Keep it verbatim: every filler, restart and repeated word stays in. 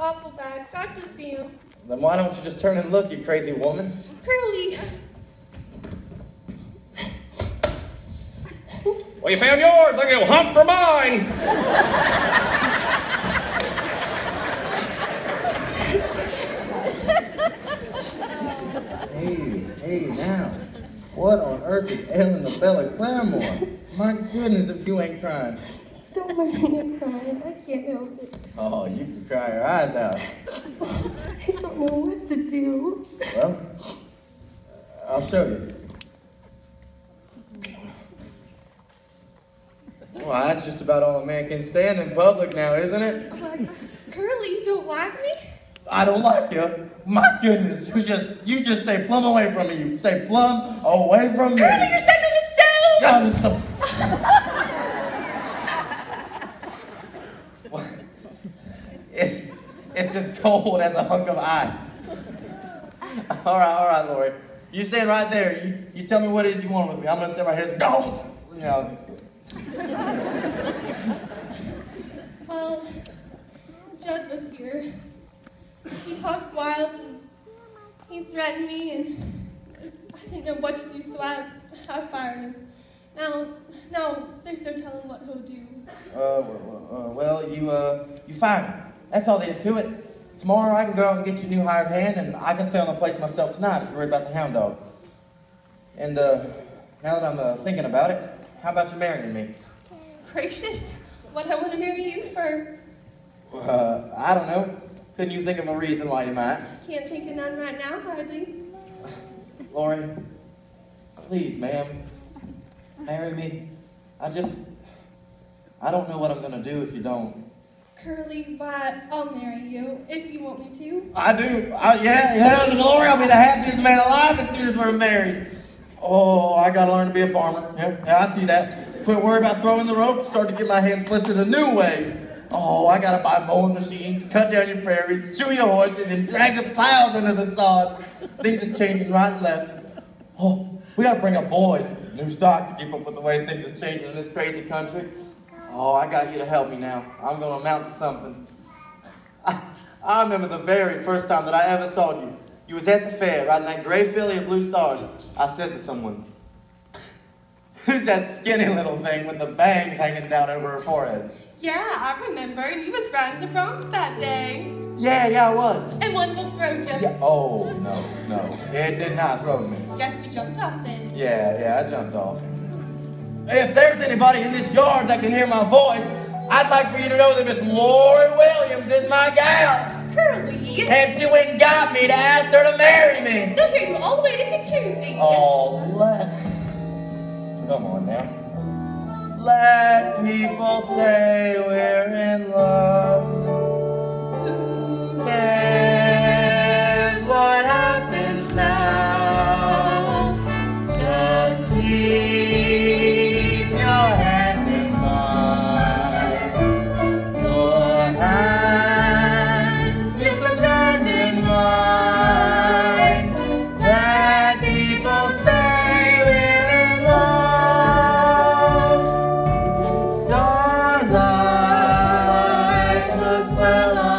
awful bad. Got to see him. Then why don't you just turn and look, you crazy woman? Curly. Well, you found yours. I'm going to hunt for mine. Hey, hey, now. What on earth is ailing the Bella Claremore? My goodness, if you ain't crying. Don't worry, I'm crying. I can't help it. Oh, you can cry your eyes out. I don't know what to do. Well, I'll show you. Well, that's just about all a man can stand in public now, isn't it? Uh, Curly, you don't like me? I don't like you. My goodness, you just you just stay plumb away from me. You stay plumb away from me. Curly, you're sitting on the stove! God, it's so... it, it's as cold as a hunk of ice. All right, all right, Lori. You stand right there. You, you tell me what it is you want with me. I'm gonna sit right here. Go. You know. Well, Judd was here. He talked wild and he threatened me and I didn't know what to do, so I, I fired him. Now, now there's no telling what he'll do. Uh, well, uh, well, you, uh, you fired him. That's all there is to it. Tomorrow I can go out and get you a new hired hand and I can stay on the place myself tonight if you're worried about the hound dog. And, uh, now that I'm, uh, thinking about it, how about you marrying me? Gracious, what I want to marry you for? Uh, I don't know. Couldn't you think of a reason why you might? Can't think of none right now, hardly. Lori, please, ma'am, marry me. I just, I don't know what I'm gonna do if you don't. Curly, why, I'll marry you if you want me to. I do. I, yeah, yeah, Lori, I'll be the happiest man alive as soon as we're married. Oh, I gotta learn to be a farmer. Yeah, yeah, I see that. Quit worrying about throwing the rope, start to get my hands blistered a new way. Oh, I gotta buy mowing machines, cut down your prairies, shoe your horses, and drag the plows into the sod. Things are changing right and left. Oh, we gotta bring up boys, new stock to keep up with the way things are changing in this crazy country. Oh, I got you to help me now. I'm gonna amount to something. I, I remember the very first time that I ever saw you. You was at the fair, riding that gray filly of blue stars. I said to someone, "Who's that skinny little thing with the bangs hanging down over her forehead?" Yeah, I remember. You was riding the Bronx that day. Yeah, yeah, I was. And one will throw you. Yeah. Oh, no, no. It did not throw me. Guess you jumped off then. Yeah, yeah, I jumped off. If there's anybody in this yard that can hear my voice, I'd like for you to know that Miss Lori Williams is my gal. Curly. And she went and got me to ask her to marry me. They'll hear you all the way to Catoozy. Oh, let... Come on now. Let people say we're in love. Who cares what happens now? Just keep your hand in mine. Your hand is a hand in mine. Let people say we're in love. Starlight looks well